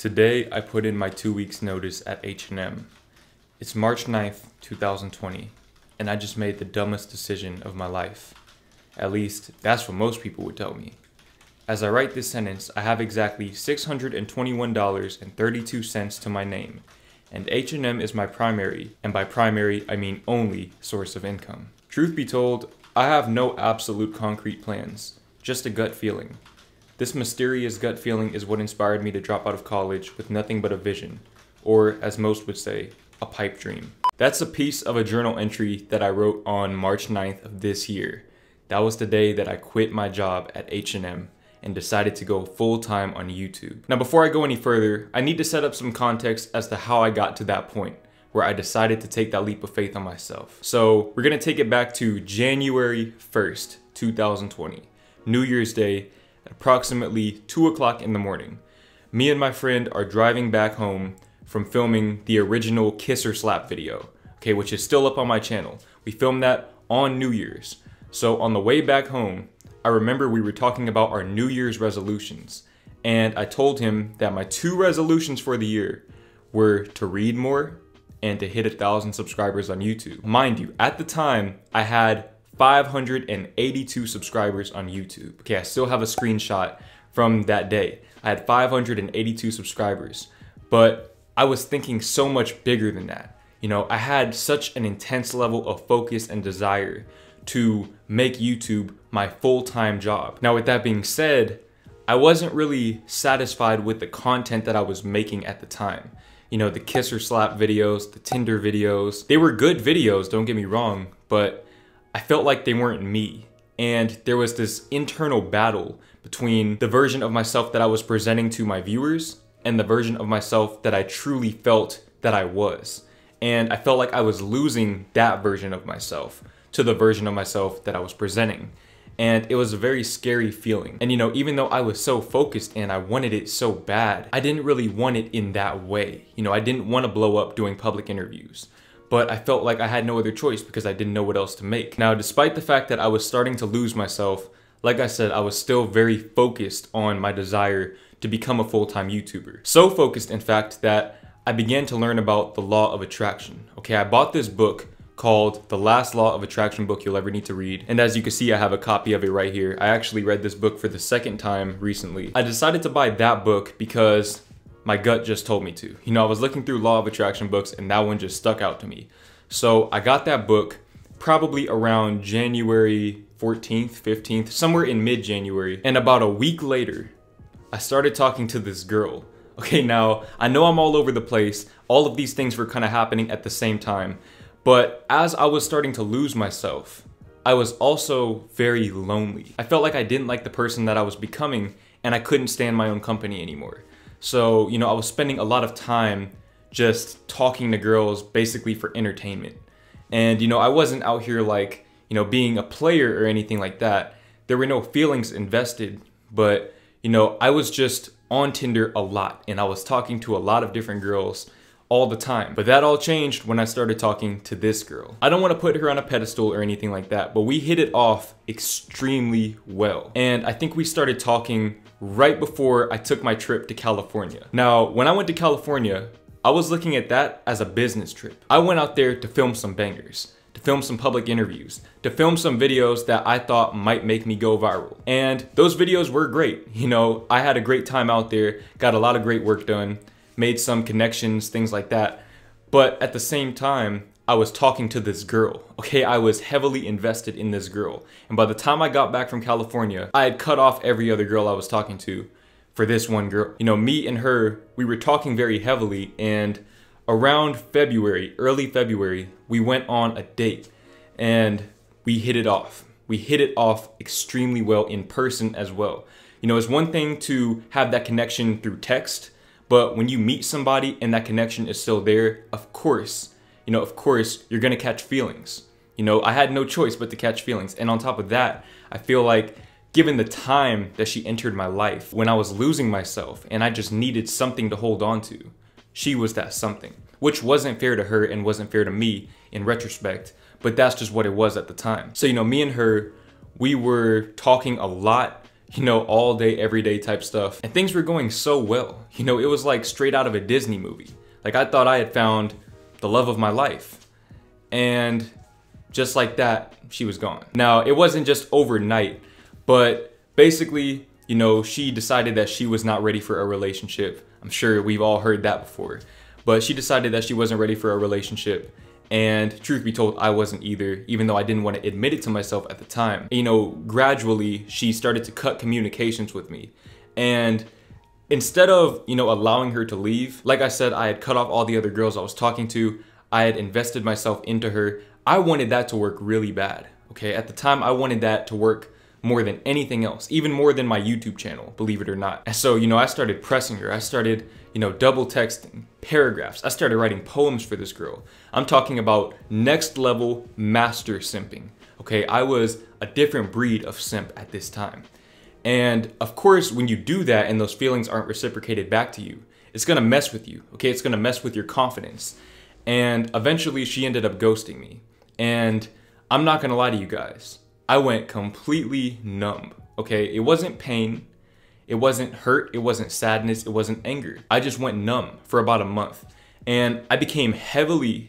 Today, I put in my 2 weeks notice at H&M. It's March 9th, 2020, and I just made the dumbest decision of my life. At least, that's what most people would tell me. As I write this sentence, I have exactly $621.32 to my name, and H&M is my primary, and by primary, I mean only source of income. Truth be told, I have no absolute concrete plans, just a gut feeling. This mysterious gut feeling is what inspired me to drop out of college with nothing but a vision, or as most would say, a pipe dream. That's a piece of a journal entry that I wrote on March 9th of this year. That was the day that I quit my job at H&M and decided to go full-time on YouTube. Now before I go any further, I need to set up some context as to how I got to that point where I decided to take that leap of faith on myself. So we're gonna take it back to January 1st, 2020, New Year's Day, at approximately 2 o'clock in the morning. Me and my friend are driving back home from filming the original Kiss or Slap video, okay, which is still up on my channel. We filmed that on New Year's. So on the way back home, I remember we were talking about our New Year's resolutions, and I told him that my 2 resolutions for the year were to read more and to hit 1,000 subscribers on YouTube. Mind you, at the time, I had 582 subscribers on YouTube. Okay, I still have a screenshot from that day. I had 582 subscribers, but I was thinking so much bigger than that. You know, I had such an intense level of focus and desire to make YouTube my full-time job. Now, with that being said, I wasn't really satisfied with the content that I was making at the time. You know, the Kiss or Slap videos, the Tinder videos, they were good videos, don't get me wrong, but I felt like they weren't me. And there was this internal battle between the version of myself that I was presenting to my viewers and the version of myself that I truly felt that I was. And I felt like I was losing that version of myself to the version of myself that I was presenting. And it was a very scary feeling. And you know, even though I was so focused and I wanted it so bad, I didn't really want it in that way. You know, I didn't want to blow up doing public interviews. But I felt like I had no other choice because I didn't know what else to make. Now, despite the fact that I was starting to lose myself, like I said, I was still very focused on my desire to become a full-time YouTuber. So focused, in fact, that I began to learn about the law of attraction. Okay, I bought this book called The Last Law of Attraction Book You'll Ever Need to Read. And as you can see, I have a copy of it right here. I actually read this book for the 2nd time recently. I decided to buy that book because my gut just told me to. You know, I was looking through Law of Attraction books and that one just stuck out to me. So I got that book probably around January 14th, 15th, somewhere in mid-January. And about a week later, I started talking to this girl. Okay, now, I know I'm all over the place. All of these things were kind of happening at the same time. But as I was starting to lose myself, I was also very lonely. I felt like I didn't like the person that I was becoming and I couldn't stand my own company anymore. So, you know, I was spending a lot of time just talking to girls basically for entertainment. And, you know, I wasn't out here like, you know, being a player or anything like that. There were no feelings invested, but, you know, I was just on Tinder a lot and I was talking to a lot of different girls all the time. But that all changed when I started talking to this girl. I don't want to put her on a pedestal or anything like that, but we hit it off extremely well. And I think we started talking right before I took my trip to California. Now, when I went to California, I was looking at that as a business trip. I went out there to film some bangers, to film some public interviews, to film some videos that I thought might make me go viral. And those videos were great. You know, I had a great time out there, got a lot of great work done, made some connections, things like that. But at the same time, I was talking to this girl, okay? I was heavily invested in this girl. And by the time I got back from California, I had cut off every other girl I was talking to for this one girl. You know, me and her, we were talking very heavily, and around February, early February, we went on a date and we hit it off. We hit it off extremely well in person as well. You know, it's one thing to have that connection through text, but when you meet somebody and that connection is still there, of course, you're gonna catch feelings. You know, I had no choice but to catch feelings. And on top of that, I feel like given the time that she entered my life, when I was losing myself and I just needed something to hold on to, she was that something, which wasn't fair to her and wasn't fair to me in retrospect, but that's just what it was at the time. So, you know, me and her, we were talking a lot, you know, all day, everyday type stuff. And things were going so well. You know, it was like straight out of a Disney movie. Like I thought I had found the love of my life. And just like that, she was gone. Now, it wasn't just overnight, but basically, you know, she decided that she was not ready for a relationship. I'm sure we've all heard that before. But she decided that she wasn't ready for a relationship. And truth be told, I wasn't either, even though I didn't want to admit it to myself at the time. You know, gradually, she started to cut communications with me. And instead of, you know, allowing her to leave, like I said, I had cut off all the other girls I was talking to. I had invested myself into her. I wanted that to work really bad, okay? At the time, I wanted that to work more than anything else, even more than my YouTube channel, believe it or not. And so, you know, I started pressing her. I started, you know, double texting, paragraphs. I started writing poems for this girl. I'm talking about next level master simping, okay? I was a different breed of simp at this time. And of course, when you do that and those feelings aren't reciprocated back to you, it's gonna mess with you, okay? It's gonna mess with your confidence. And eventually she ended up ghosting me. And I'm not gonna lie to you guys, I went completely numb, okay? It wasn't pain, it wasn't hurt, it wasn't sadness, it wasn't anger. I just went numb for about a month. And I became heavily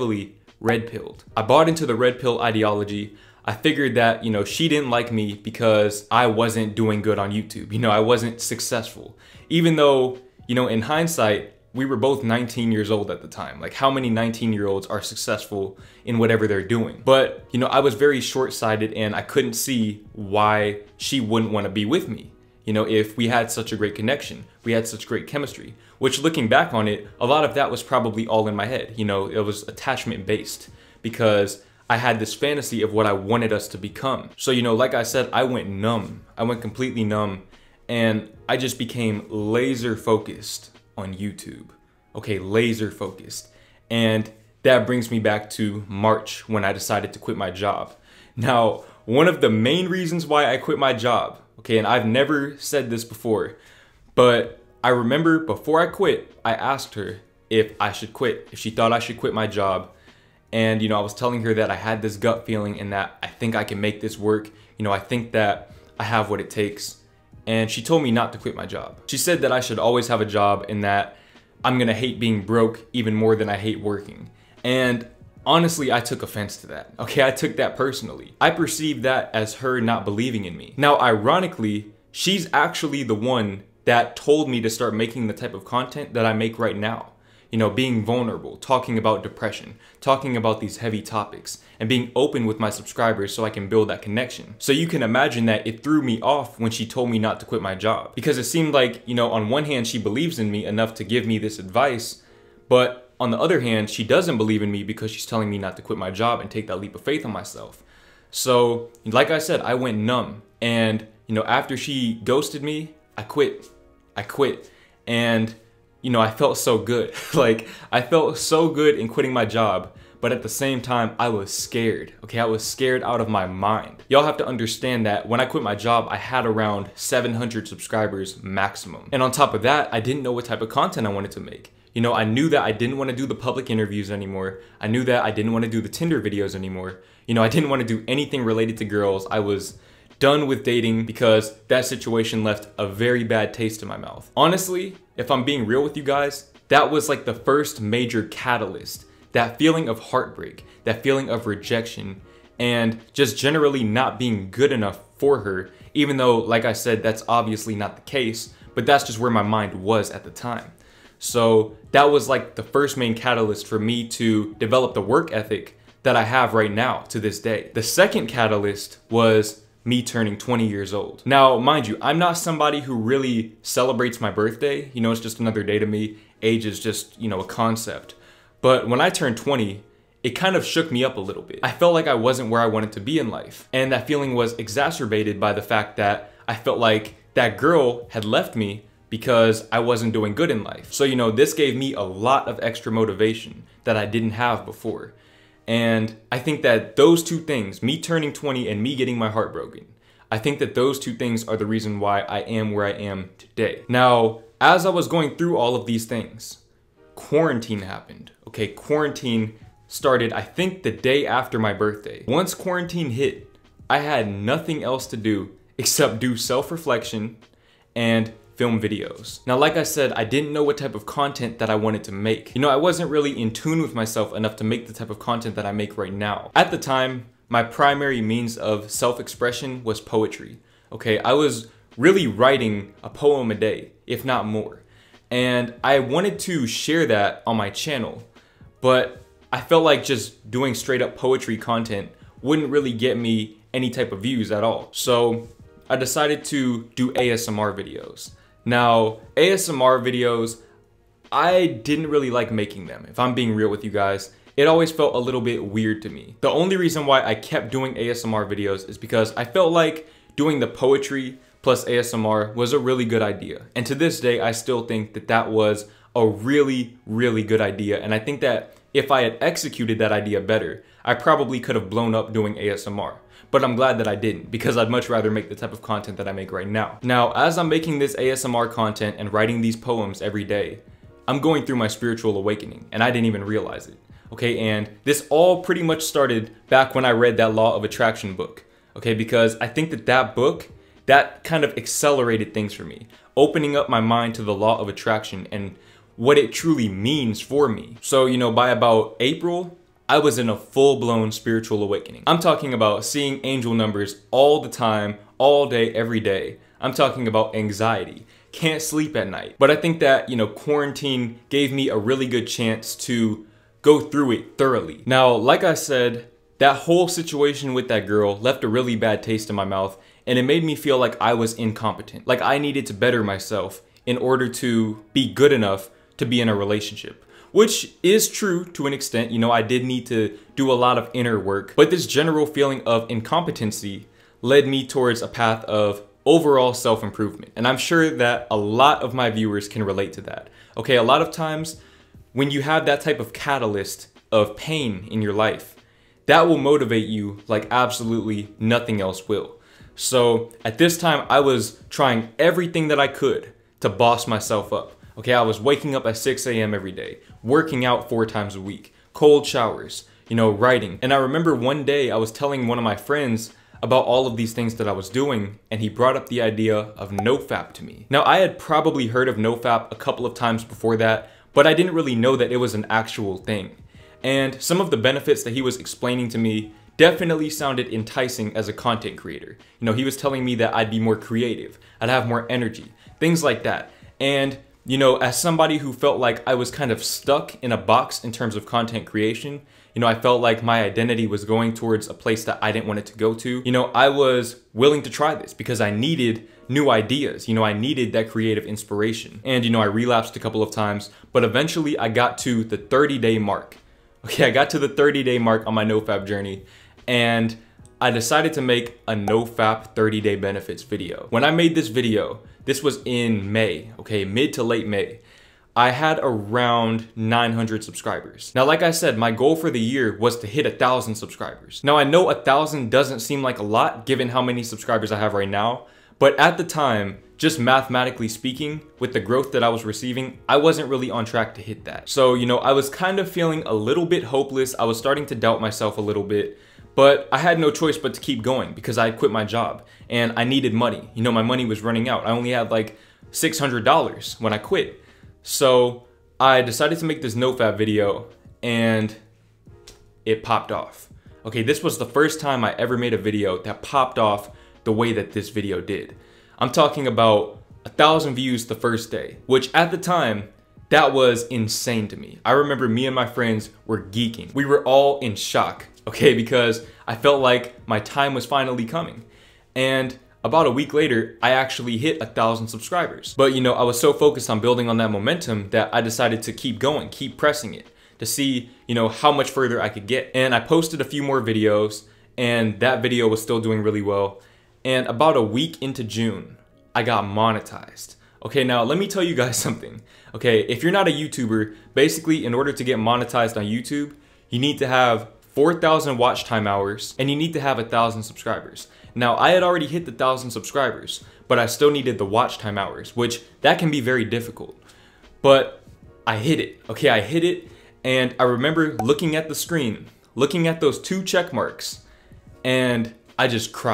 red pilled. I bought into the red pill ideology. I figured that, you know, she didn't like me because I wasn't doing good on YouTube. You know, I wasn't successful. Even though, you know, in hindsight, we were both 19 years old at the time. Like, how many 19-year-olds are successful in whatever they're doing? But, you know, I was very short-sighted and I couldn't see why she wouldn't want to be with me. You know, if we had such a great connection, we had such great chemistry, which looking back on it, a lot of that was probably all in my head. You know, it was attachment based because I had this fantasy of what I wanted us to become. So, you know, like I said, I went numb. I went completely numb and I just became laser focused on YouTube. Okay, laser focused. And that brings me back to March when I decided to quit my job. Now, one of the main reasons why I quit my job, okay, and I've never said this before, but I remember before I quit, I asked her if I should quit, if she thought I should quit my job. And, you know, I was telling her that I had this gut feeling and that I think I can make this work. You know, I think that I have what it takes. And she told me not to quit my job. She said that I should always have a job and that I'm gonna hate being broke even more than I hate working. And honestly, I took offense to that. Okay, I took that personally. I perceived that as her not believing in me. Now, ironically, she's actually the one that told me to start making the type of content that I make right now. You know, being vulnerable, talking about depression, talking about these heavy topics, and being open with my subscribers so I can build that connection. So you can imagine that it threw me off when she told me not to quit my job. Because it seemed like, you know, on one hand, she believes in me enough to give me this advice, but on the other hand, she doesn't believe in me because she's telling me not to quit my job and take that leap of faith on myself. So, like I said, I went numb. And, you know, after she ghosted me, I quit. And you know, I felt so good. Like, I felt so good in quitting my job, but at the same time, I was scared. Okay, I was scared out of my mind. Y'all have to understand that when I quit my job, I had around 700 subscribers maximum. And on top of that, I didn't know what type of content I wanted to make. You know, I knew that I didn't want to do the public interviews anymore. I knew that I didn't want to do the Tinder videos anymore. You know, I didn't want to do anything related to girls. I was done with dating because that situation left a very bad taste in my mouth. Honestly, if I'm being real with you guys, that was like the first major catalyst. That feeling of heartbreak, that feeling of rejection, and just generally not being good enough for her, even though, like I said, that's obviously not the case, but that's just where my mind was at the time. So that was like the first main catalyst for me to develop the work ethic that I have right now to this day. The second catalyst was me turning 20 years old. Now, mind you, I'm not somebody who really celebrates my birthday. You know, it's just another day to me. Age is just, you know, a concept. But when I turned 20, it kind of shook me up a little bit. I felt like I wasn't where I wanted to be in life. And that feeling was exacerbated by the fact that I felt like that girl had left me because I wasn't doing good in life. So, you know, this gave me a lot of extra motivation that I didn't have before. And I think that those two things, me turning 20 and me getting my heart broken, I think that those two things are the reason why I am where I am today. Now, as I was going through all of these things, quarantine happened. Okay, quarantine started, I think, the day after my birthday. Once quarantine hit, I had nothing else to do except do self-reflection and film videos. Now, like I said, I didn't know what type of content that I wanted to make. You know, I wasn't really in tune with myself enough to make the type of content that I make right now. At the time, my primary means of self-expression was poetry. Okay, I was really writing a poem a day, if not more. And I wanted to share that on my channel, but I felt like just doing straight up poetry content wouldn't really get me any type of views at all. So I decided to do ASMR videos. Now, ASMR videos, I didn't really like making them. If I'm being real with you guys, it always felt a little bit weird to me. The only reason why I kept doing ASMR videos is because I felt like doing the poetry plus ASMR was a really good idea. And to this day, I still think that that was a really, really good idea. And I think that if I had executed that idea better, I probably could have blown up doing ASMR. But I'm glad that I didn't, because I'd much rather make the type of content that I make right now. Now, as I'm making this ASMR content and writing these poems every day, I'm going through my spiritual awakening, and I didn't even realize it. Okay, and this all pretty much started back when I read that Law of Attraction book. Okay, because I think that that book, that kind of accelerated things for me, opening up my mind to the Law of Attraction and what it truly means for me. So, you know, by about April, I was in a full-blown spiritual awakening. I'm talking about seeing angel numbers all the time, all day, every day. I'm talking about anxiety, can't sleep at night. But I think that, you know, quarantine gave me a really good chance to go through it thoroughly. Now, like I said, that whole situation with that girl left a really bad taste in my mouth, and it made me feel like I was incompetent. Like I needed to better myself in order to be good enough to be in a relationship. Which is true to an extent. You know, I did need to do a lot of inner work, but this general feeling of incompetency led me towards a path of overall self-improvement. And I'm sure that a lot of my viewers can relate to that. Okay, a lot of times when you have that type of catalyst of pain in your life, that will motivate you like absolutely nothing else will. So at this time, I was trying everything that I could to boss myself up. Okay, I was waking up at 6 a.m. every day, working out 4 times a week, cold showers, you know, writing. And I remember one day I was telling one of my friends about all of these things that I was doing, and he brought up the idea of NoFap to me. Now, I had probably heard of NoFap a couple of times before that, but I didn't really know that it was an actual thing. And some of the benefits that he was explaining to me definitely sounded enticing as a content creator. You know, he was telling me that I'd be more creative, I'd have more energy, things like that. And you know, as somebody who felt like I was kind of stuck in a box in terms of content creation, you know, I felt like my identity was going towards a place that I didn't want it to go to. You know, I was willing to try this because I needed new ideas. You know, I needed that creative inspiration. And, you know, I relapsed a couple of times, but eventually I got to the 30-day mark. Okay, I got to the 30-day mark on my NoFap journey, and I decided to make a NoFap 30-day benefits video. When I made this video, this was in May, okay, mid to late May. I had around 900 subscribers. Now, like I said, my goal for the year was to hit 1,000 subscribers. Now, I know 1,000 doesn't seem like a lot given how many subscribers I have right now, but at the time, just mathematically speaking, with the growth that I was receiving, I wasn't really on track to hit that. So, you know, I was kind of feeling a little bit hopeless. I was starting to doubt myself a little bit. But I had no choice but to keep going because I had quit my job and I needed money. You know, my money was running out. I only had like $600 when I quit. So I decided to make this NoFap video and it popped off. Okay, this was the first time I ever made a video that popped off the way that this video did. I'm talking about 1,000 views the first day, which at the time, that was insane to me. I remember me and my friends were geeking. We were all in shock. Okay, because I felt like my time was finally coming. And about a week later, I actually hit 1,000 subscribers. But you know, I was so focused on building on that momentum that I decided to keep going, keep pressing it to see, you know, how much further I could get. And I posted a few more videos and that video was still doing really well. And about a week into June, I got monetized. Okay, now let me tell you guys something. Okay, if you're not a YouTuber, basically in order to get monetized on YouTube, you need to have 4,000 watch time hours, and you need to have 1,000 subscribers. Now, I had already hit the 1,000 subscribers, but I still needed the watch time hours, which that can be very difficult. But I hit it, okay, I hit it, and I remember looking at the screen, looking at those 2 check marks, and I just cried.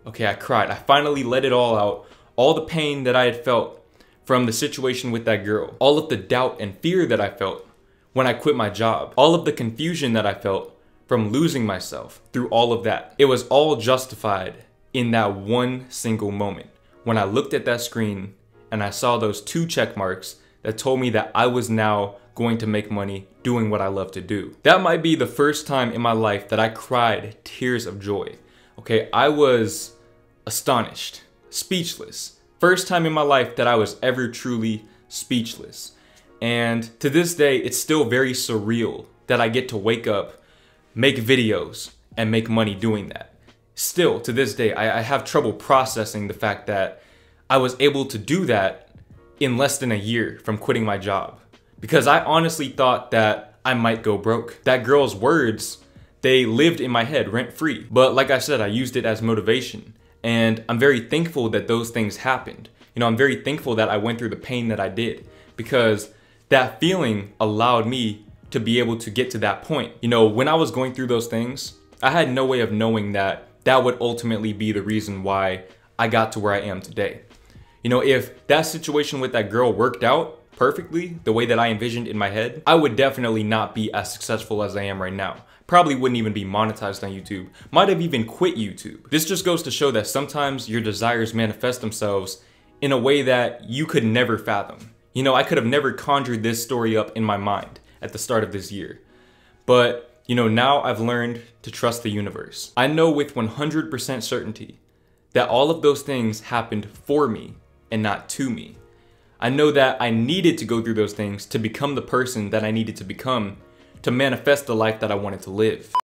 Okay, I cried. I finally let it all out. All the pain that I had felt from the situation with that girl. All of the doubt and fear that I felt when I quit my job. All of the confusion that I felt from losing myself. Through all of that. It was all justified in that one single moment. When I looked at that screen and I saw those 2 check marks that told me that I was now going to make money doing what I love to do. That might be the first time in my life that I cried tears of joy. Okay, I was astonished, speechless. First time in my life that I was ever truly speechless. And to this day, it's still very surreal that I get to wake up, make videos, and make money doing that. Still, to this day, I have trouble processing the fact that I was able to do that in less than a year from quitting my job. Because I honestly thought that I might go broke. That girl's words, they lived in my head rent-free. But like I said, I used it as motivation. And I'm very thankful that those things happened. You know, I'm very thankful that I went through the pain that I did. Because that feeling allowed me to be able to get to that point. You know, when I was going through those things, I had no way of knowing that that would ultimately be the reason why I got to where I am today. You know, if that situation with that girl worked out perfectly, the way that I envisioned in my head, I would definitely not be as successful as I am right now. Probably wouldn't even be monetized on YouTube. Might have even quit YouTube. This just goes to show that sometimes your desires manifest themselves in a way that you could never fathom. You know, I could have never conjured this story up in my mind at the start of this year. But, you know, now I've learned to trust the universe. I know with 100% certainty that all of those things happened for me and not to me. I know that I needed to go through those things to become the person that I needed to become to manifest the life that I wanted to live.